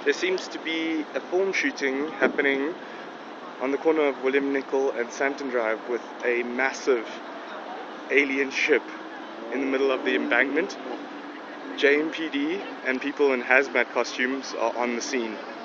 There seems to be a film shooting happening on the corner of William Nicol and Sandton Drive with a massive alien ship in the middle of the embankment. JMPD and people in hazmat costumes are on the scene.